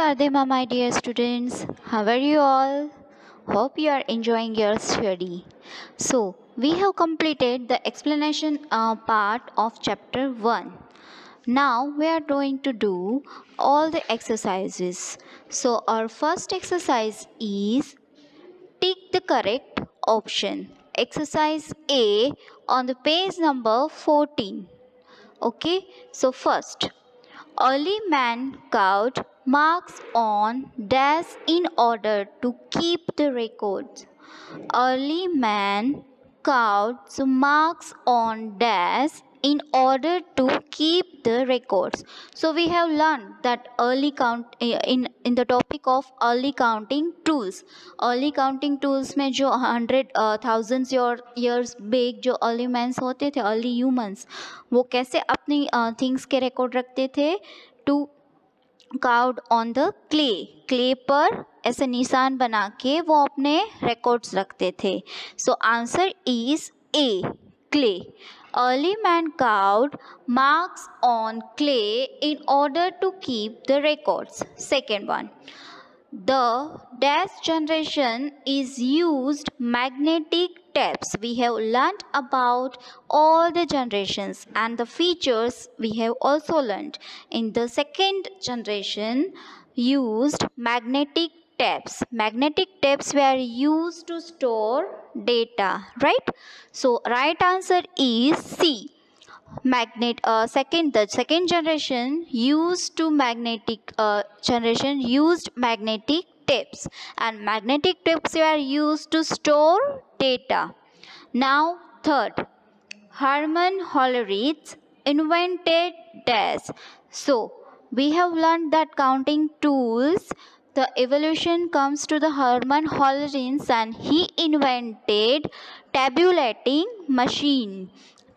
Radhima, my dear students. How are you all? Hope you are enjoying your study. So, we have completed the explanation part of chapter 1. Now, we are going to do all the exercises. So, our first exercise is tick the correct option. Exercise A on the page number 14. Okay, so first. Early man carved marks on dash in order to keep the records. Early man carved marks on dash in order to keep the records. So we have learned that early count in the topic of early counting tools. Early counting tools में जो 100,000 years big जो early mans होते थे, early humans, वो कैसे अपनी things के record रखते थे? To carved on the clay पर ऐसे निशान बना के वो अपने records रखते थे. So answer is A, clay. Early man carved marks on clay in order to keep the records. Second one. The dash generation is used magnetic tapes. We have learnt about all the generations and the features we have also learnt. In the second generation used magnetic tapes. Magnetic tapes were used to store data, right? So right answer is C. The second generation used magnetic tapes, and magnetic tapes were used to store data. Now third, Hermann Hollerith invented dash. So we have learned that counting tools, the evolution comes to the Hermann Hollerith, and he invented tabulating machine.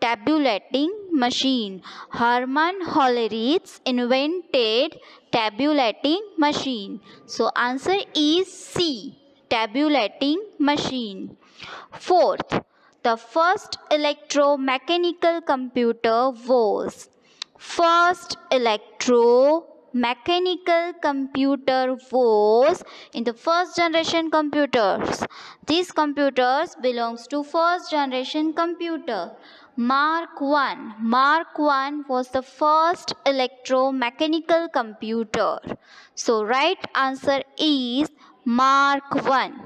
Hermann Hollerith invented tabulating machine. So answer is C, tabulating machine. Fourth, the first electromechanical computer was. First electromechanical computer was in the first generation computers. These computers belongs to first generation computer. Mark 1 was the first electromechanical computer. So right answer is Mark 1.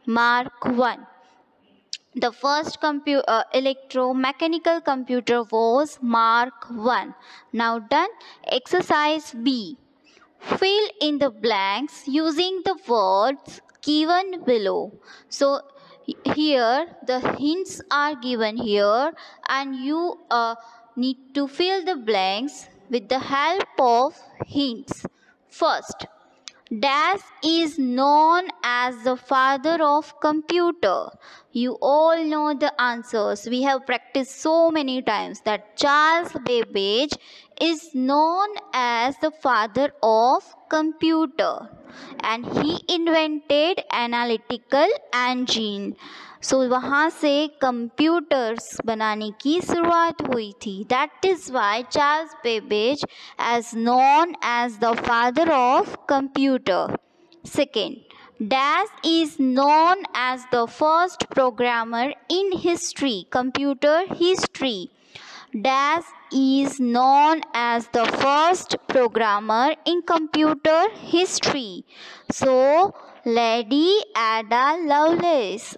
The first electromechanical computer was Mark 1. Now done. Exercise B. Fill in the blanks using the words given below. So here the hints are given here, and you need to fill the blanks with the help of hints. First, Dash is known as the father of computer. You all know the answers. We have practiced so many times that Charles Babbage is known as the father of computer, and he invented analytical engine. So वहाँ से computers बनाने की शुरुआत हुई थी. That is why Charles Babbage is known as the father of computer. Second, Dash is known as the first programmer in history, computer history. Dash is known as the first programmer in computer history. So, Lady Ada Lovelace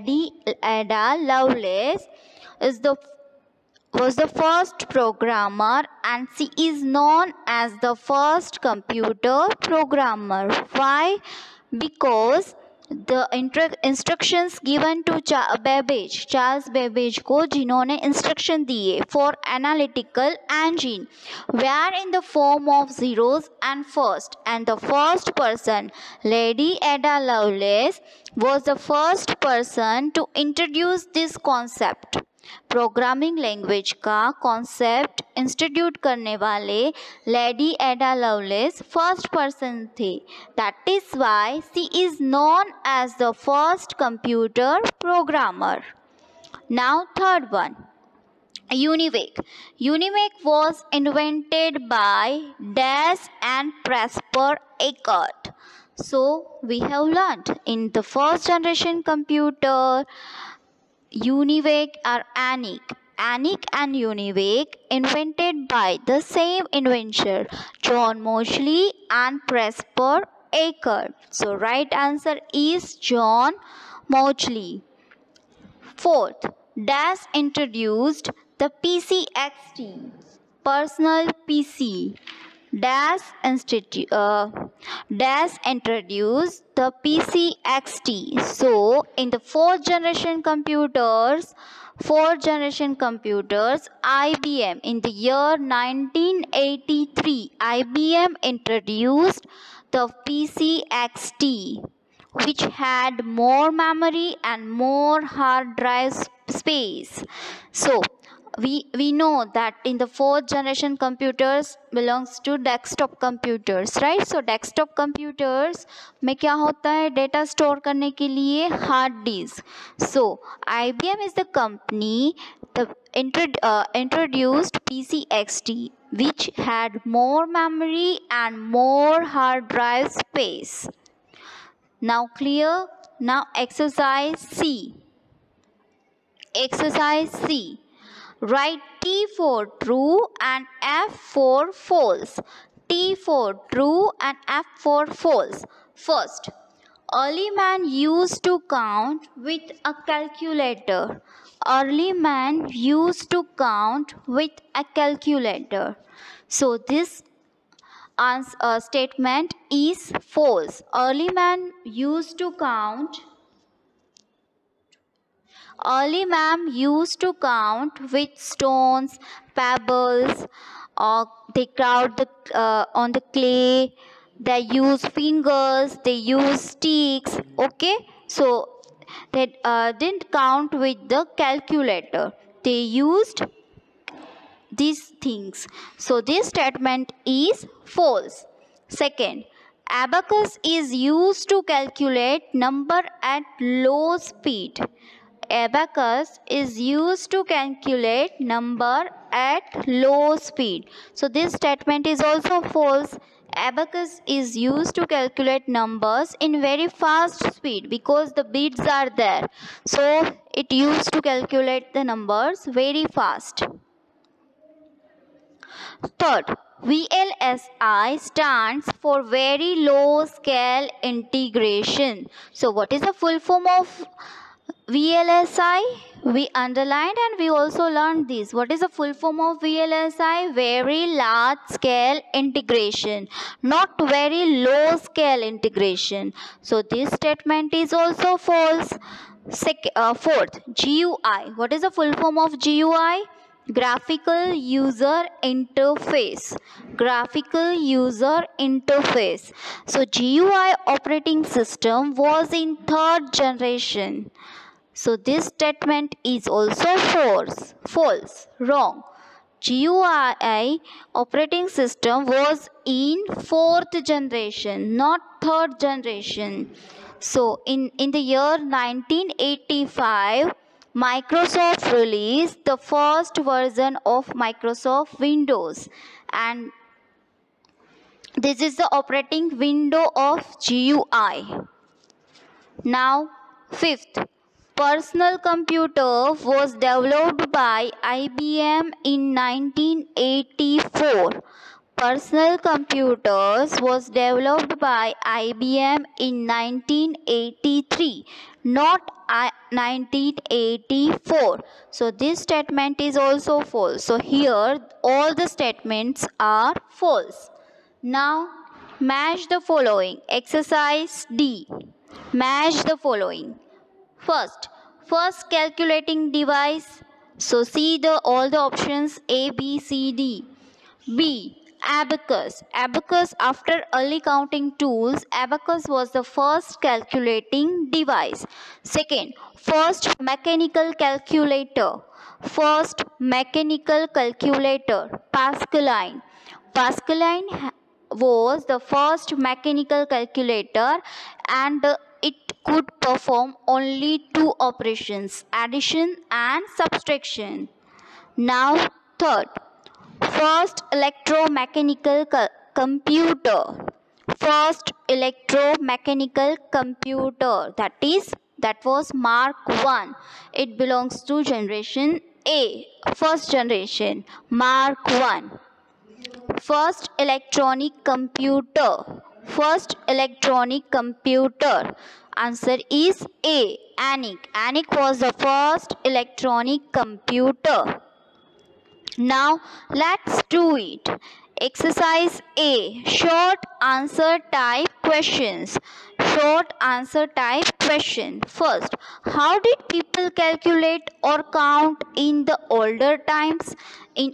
was the first programmer, and she is known as the first computer programmer. Why? Because the instructions given to Charles Babbage को जिन्होंने instruction दिए for analytical engine were in the form of zeros and first, and the first person, Lady Ada Lovelace, was the first person to introduce this concept. Programming language का concept institute करने वाले lady Ada Lovelace first person थे. That is why she is known as the first computer programmer. Now third one, Univac was invented by Dash and Presper acre. So we have learnt in the first generation computer, UNIVAC or ENIAC. ENIAC and UNIVAC invented by the same inventor, John Moseley and Presper Aker. So right answer is John Moseley. Fourth, DAS introduced the PCXT, personal PC. DAS introduced the PCXT. So, in the fourth generation computers, IBM in the year 1983, IBM introduced the PCXT, which had more memory and more hard drive space. So we know that in the fourth generation computers belongs to desktop computers, right? So desktop computers में क्या होता है, data store करने के लिए hard disk. So IBM is the company that introduced PCXT, which had more memory and more hard drive space. Now clear? Now exercise C. Exercise C. Write T for true and F for false. T for true and F for false. First, early man used to count with a calculator. Early man used to count with a calculator. So this statement is false. Early man used to count with stones, pebbles, or they crowd on the clay. They use fingers, they use sticks. Okay, so they didn't count with the calculator. They used these things. So this statement is false. Second, abacus is used to calculate number at low speed. Abacus is used to calculate number at low speed. So this statement is also false. Abacus is used to calculate numbers in very fast speed because the beads are there. So it used to calculate the numbers very fast. Third, VLSI stands for Very Low Scale Integration. So what is the full form of VLSI? We underlined and we also learned this. What is the full form of VLSI? Very large scale integration, not very low scale integration. So this statement is also false. Fourth, GUI. What is the full form of GUI? Graphical User Interface. Graphical User Interface. So GUI operating system was in third generation. So this statement is also false, wrong. GUI operating system was in fourth generation, not third generation. So in the year 1985, Microsoft released the first version of Microsoft Windows, and this is the operating window of GUI. Now, fifth, personal computer was developed by IBM in 1984. Personal computers was developed by IBM in 1983, not 1984. So this statement is also false. So here all the statements are false. Now match the following. Exercise D. Match the following. First calculating device. So see all the options A, B, C, D. B. Abacus. Abacus, after early counting tools, abacus was the first calculating device. Second, first mechanical calculator. Pascaline. Pascaline was the first mechanical calculator, and it could perform only two operations, addition and subtraction. Now third, first electromechanical computer. first electromechanical computer. That was Mark 1. It belongs to generation A, first generation, Mark 1. First electronic computer. First electronic computer. Answer is A, ENIAC. ENIAC was the first electronic computer. Now let's do it. Exercise A. Short answer type questions. Short answer type question. First, how did people calculate or count in the older times? In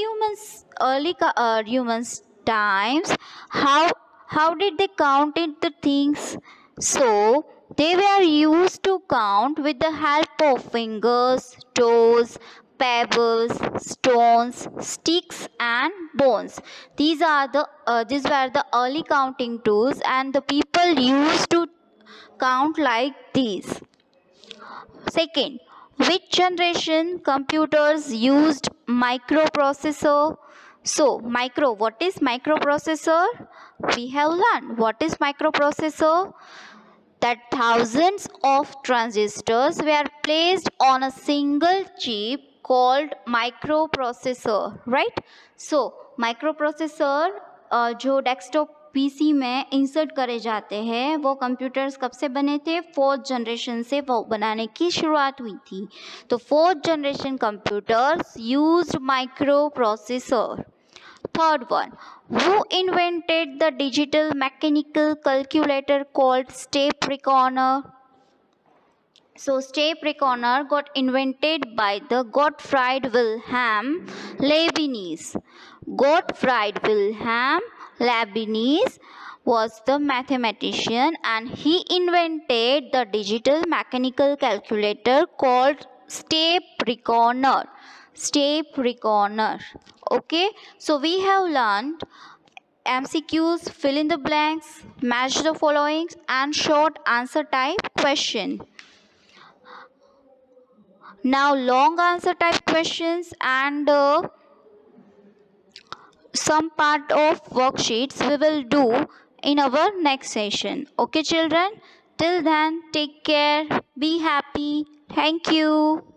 early humans times, how did they count it the things? So they were used to count with the help of fingers, toes, pebbles, stones, sticks, and bones. These were the early counting tools, and the people used to count like these. Second, which generation computers used microprocessor? So, what is microprocessor? We have learned what is microprocessor. That thousands of transistors were placed on a single chip called microprocessor, right? So microprocessor जो desktop PC में insert करे जाते हैं वो computers कब से बने थे? फोर्थ जनरेशन से वो बनाने की शुरुआत हुई थी. तो fourth generation computers used microprocessor. Third one, who invented the digital mechanical calculator called step reckoner? So step reckoner got invented by the Gottfried Wilhelm Leibniz. Gottfried Wilhelm Leibniz was the mathematician, and he invented the digital mechanical calculator called step reckoner. Step reckoner. Okay, so we have learned MCQs, fill in the blanks, match the followings, and short answer type question. Now long answer type questions and some part of worksheets we will do in our next session. Okay children, till then take care, be happy. Thank you.